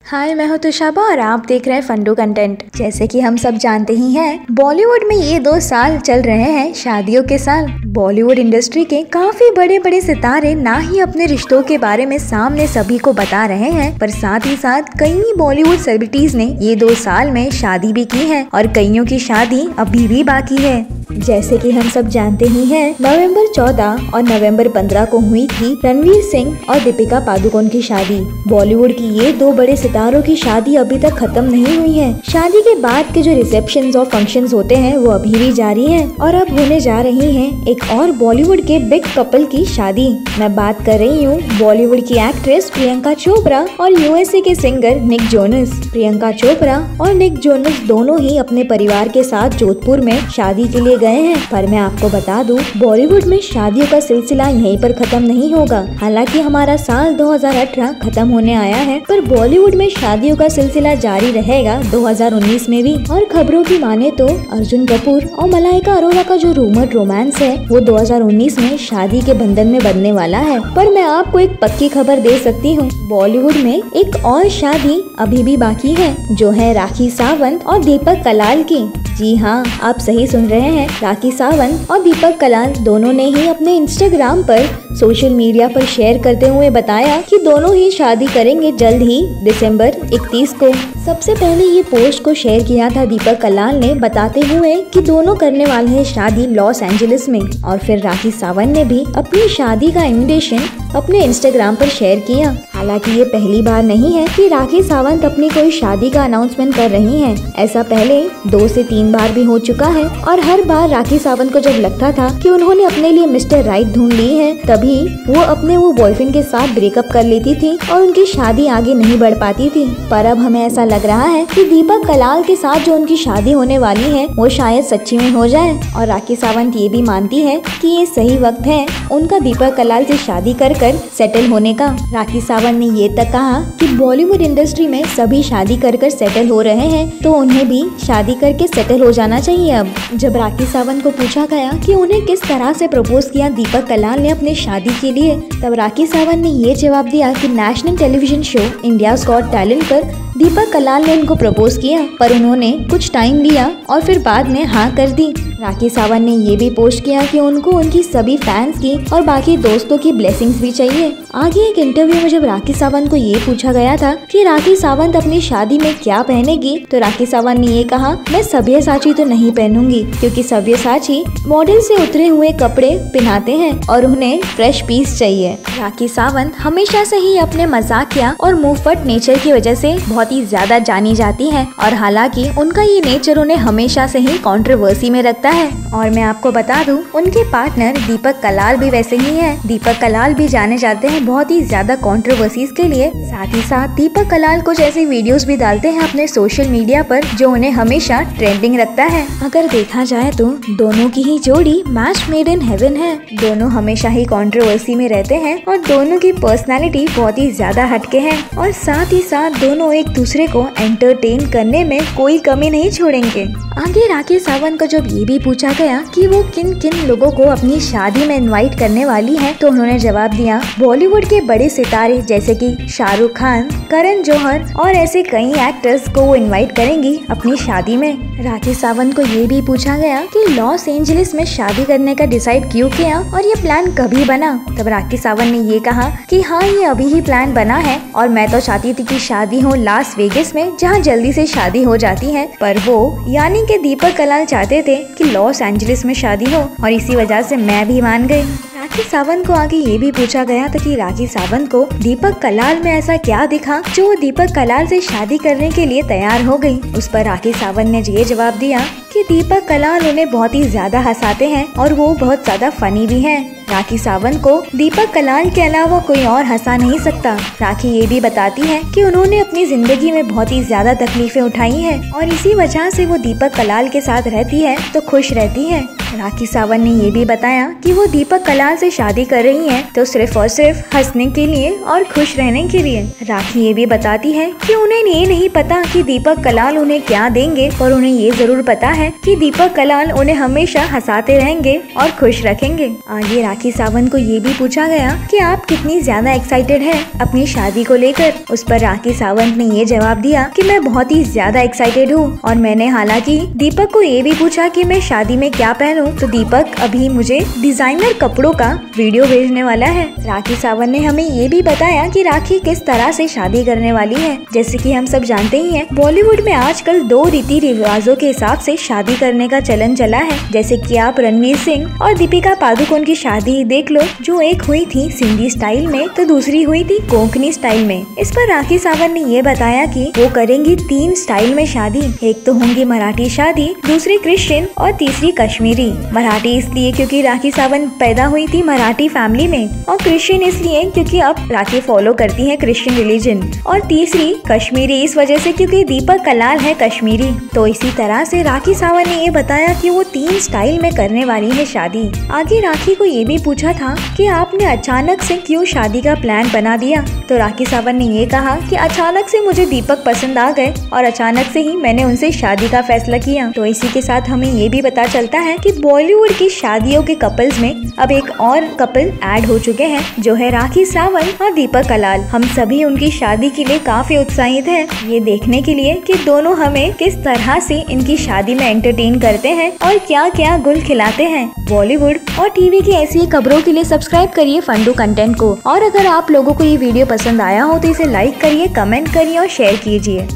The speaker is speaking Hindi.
हाय, मैं हूँ तुषाबा और आप देख रहे हैं फंडू कंटेंट। जैसे कि हम सब जानते ही हैं, बॉलीवुड में ये 2 साल चल रहे हैं शादियों के साल। बॉलीवुड इंडस्ट्री के काफी बड़े बड़े सितारे ना ही अपने रिश्तों के बारे में सामने सभी को बता रहे हैं, पर साथ ही साथ कई बॉलीवुड सेलिब्रिटीज ने ये 2 साल में शादी भी की है और कईयों की शादी अभी भी बाकी है। जैसे कि हम सब जानते ही हैं, नवंबर 14 और नवंबर 15 को हुई थी रणवीर सिंह और दीपिका पादुकोण की शादी। बॉलीवुड की ये 2 बड़े सितारों की शादी अभी तक खत्म नहीं हुई है। शादी के बाद के जो रिसेप्शंस और फंक्शंस होते हैं वो अभी भी जारी हैं और अब होने जा रही हैं एक और बॉलीवुड के बिग कपल की शादी। मैं बात कर रही हूँ बॉलीवुड की एक्ट्रेस प्रियंका चोपड़ा और यूएसए के singer Nick Jonas. Priyanka Chopra और निक जोनस दोनों ही अपने परिवार के साथ जोधपुर में शादी के लिए गए हैं। पर मैं आपको बता दूं, बॉलीवुड में शादियों का सिलसिला यहीं पर खत्म नहीं होगा। हालांकि हमारा साल 2018 खत्म होने आया है, पर बॉलीवुड में शादियों का सिलसिला जारी रहेगा 2019 में भी। और खबरों की माने तो अर्जुन कपूर और मलाइका अरोरा का जो रूमर्ड रोमांस है वो 2019 में शादी के बंधन में बंधने वाला है। पर मैं आपको एक पक्की खबर दे सकती हूँ, बॉलीवुड में एक और शादी अभी भी बाकी है, जो है राखी सावंत और दीपक कलाल की। जी हाँ, आप सही सुन रहे हैं, राखी सावंत और दीपक कलाल दोनों ने ही अपने इंस्टाग्राम पर सोशल मीडिया पर शेयर करते हुए बताया कि दोनों ही शादी करेंगे जल्द ही दिसंबर 31 को। सबसे पहले ये पोस्ट को शेयर किया था दीपक कलाल ने, बताते हुए कि दोनों करने वाले हैं शादी लॉस एंजलिस में। और फिर राखी सावंत ने भी अपनी शादी का इन्विटेशन अपने इंस्टाग्राम पर शेयर किया। हालांकि ये पहली बार नहीं है कि राखी सावंत अपनी कोई शादी का अनाउंसमेंट कर रही हैं। ऐसा पहले 2 से 3 बार भी हो चुका है और हर बार राखी सावंत को जब लगता था कि उन्होंने अपने लिए मिस्टर राइट ढूंढ ली है, तभी वो अपने बॉयफ्रेंड के साथ ब्रेकअप कर लेती थी और उनकी शादी आगे नहीं बढ़ पाती थी। पर अब हमें ऐसा लग रहा है कि दीपक कलाल के साथ जो उनकी शादी होने वाली है वो शायद सच्ची में हो जाए। और राखी सावंत ये भी मानती है कि ये सही वक्त है उनका दीपक कलाल से शादी कर सेटल होने का। राखी सावंत ने ये तक कहा कि बॉलीवुड इंडस्ट्री में सभी शादी कर सेटल हो रहे हैं, तो उन्हें भी शादी करके सेटल हो जाना चाहिए। अब जब राखी सावंत को पूछा गया कि उन्हें किस तरह से प्रपोज किया दीपक कलाल ने अपने शादी के लिए, तब राखी सावंत ने ये जवाब दिया कि national television show India's got talent पर दीपक कलाल ने उनको प्रपोज किया, पर उन्होंने कुछ टाइम लिया और फिर बाद में हाँ कर दी। राखी सावंत ने ये भी पोस्ट किया कि उनको उनकी सभी फैंस की और बाकी दोस्तों की ब्लेसिंग्स भी चाहिए। आगे एक इंटरव्यू में जब राखी सावंत को ये पूछा गया था कि राखी सावंत अपनी शादी में क्या पहनेगी, तो राखी सावंत ने ये कहा, मैं सब्यसाची तो नहीं पहनूंगी, क्योंकि सब्यसाची मॉडल से उतरे हुए कपड़े पहनाते हैं और उन्हें फ्रेश पीस चाहिए। राखी सावंत हमेशा से ही अपने मजाकिया और मुंहफट नेचर की वजह से बहुत ही ज्यादा जानी जाती है, और हालांकि उनका ये नेचर उन्हें हमेशा से ही कंट्रोवर्सी में रखता है। और मैं आपको बता दूं, उनके पार्टनर दीपक कलाल भी वैसे ही हैं। दीपक कलाल भी जाने जाते हैं बहुत ही ज्यादा कंट्रोवर्सीज के लिए। साथ ही साथ दीपक कलाल कुछ ऐसी वीडियोस भी डालते हैं अपने सोशल मीडिया पर जो उन्हें हमेशा ट्रेंडिंग रखता है। अगर देखा जाए तो दोनों की ही जोड़ी मैच मेड इन हेवन है। दोनों हमेशा ही कंट्रोवर्सी में रहते हैं और दोनों की पर्सनैलिटी बहुत ही ज्यादा हटके है, और साथ ही साथ दोनों एक दूसरे को एंटरटेन करने में कोई कमी नहीं छोड़ेंगे। आगे राखी सावंत को जब ये भी पूछा गया कि वो किन किन लोगों को अपनी शादी में इनवाइट करने वाली हैं, तो उन्होंने जवाब दिया, बॉलीवुड के बड़े सितारे जैसे कि शाहरुख खान, करण जौहर और ऐसे कई एक्टर्स को वो इनवाइट करेंगी अपनी शादी में। राखी सावंत को ये भी पूछा गया कि लॉस एंजलिस में शादी करने का डिसाइड क्यों किया और ये प्लान कभी बना। तब राखी सावंत ने ये कहा कि हाँ, ये अभी ही प्लान बना है और मैं तो चाहती थी कि शादी हो लास वेगस में, जहाँ जल्दी से शादी हो जाती है, पर वो यानी कि दीपक कलाल चाहते थे कि लॉस एंजलिस में शादी हो, और इसी वजह से मैं भी मान गई। राखी सावंत को आगे ये भी पूछा गया था कि राखी सावंत को दीपक कलाल में ऐसा क्या दिखा जो वो दीपक कलाल से शादी करने के लिए तैयार हो गई। उस पर राखी सावंत ने ये जवाब दिया कि दीपक कलाल उन्हें बहुत ही ज्यादा हंसाते हैं और वो बहुत ज्यादा फनी भी हैं। राखी सावंत को दीपक कलाल के अलावा कोई और हंसा नहीं सकता। राखी ये भी बताती है कि उन्होंने अपनी जिंदगी में बहुत ही ज्यादा तकलीफें उठाई हैं और इसी वजह से वो दीपक कलाल के साथ रहती है तो खुश रहती है। राखी सावंत ने ये भी बताया कि वो दीपक कलाल से शादी कर रही हैं तो सिर्फ और सिर्फ हंसने के लिए और खुश रहने के लिए। राखी ये भी बताती है कि उन्हें ये नहीं पता कि दीपक कलाल उन्हें क्या देंगे, पर उन्हें ये जरूर पता है है कि दीपक कलाल उन्हें हमेशा हंसाते रहेंगे और खुश रखेंगे। आगे राखी सावंत को ये भी पूछा गया कि आप कितनी ज्यादा एक्साइटेड है अपनी शादी को लेकर। उस पर राखी सावंत ने ये जवाब दिया कि मैं बहुत ही ज्यादा एक्साइटेड हूँ। और मैंने हालांकि दीपक को ये भी पूछा कि मैं शादी में क्या पहनूं, तो दीपक अभी मुझे डिजाइनर कपड़ों का वीडियो भेजने वाला है। राखी सावंत ने हमें ये भी बताया कि राखी किस तरह से शादी करने वाली है। जैसे कि हम सब जानते ही हैं, बॉलीवुड में आजकल 2 रीति रिवाजों के हिसाब से शादी करने का चलन चला है। जैसे कि आप रणवीर सिंह और दीपिका पादुकोण की शादी देख लो, जो एक हुई थी सिंधी स्टाइल में तो दूसरी हुई थी कोंकणी स्टाइल में। इस पर राखी सावंत ने ये बताया कि वो करेंगी 3 स्टाइल में शादी। एक तो होंगी मराठी शादी, दूसरी क्रिश्चियन और तीसरी कश्मीरी। मराठी इसलिए क्योंकि राखी सावंत पैदा हुई थी मराठी फैमिली में, और क्रिश्चियन इसलिए क्योंकि अब राखी फॉलो करती है क्रिश्चियन रिलीजन, और तीसरी कश्मीरी इस वजह से क्योंकि दीपक कलाल है कश्मीरी। तो इसी तरह से राखी सावंत ने ये बताया कि वो 3 स्टाइल में करने वाली है शादी। आगे राखी को ये भी पूछा था कि आपने अचानक से क्यों शादी का प्लान बना दिया। तो राखी सावंत ने ये कहा कि अचानक से मुझे दीपक पसंद आ गए और अचानक से ही मैंने उनसे शादी का फैसला किया। तो इसी के साथ हमें ये भी पता चलता है कि बॉलीवुड की शादियों के कपल्स में अब एक और कपल ऐड हो चुके हैं, जो है राखी सावंत और दीपक कलाल। हम सभी उनकी शादी के लिए काफी उत्साहित हैं, ये देखने के लिए कि दोनों हमें किस तरह से इनकी शादी में एंटरटेन करते हैं और क्या क्या गुल खिलाते हैं। बॉलीवुड और टीवी की ऐसी खबरों के लिए सब्सक्राइब करिए फंडू कंटेंट को। और अगर आप लोगों को ये वीडियो पसंद आया हो तो इसे लाइक करिए, कमेंट करिए और शेयर कीजिए।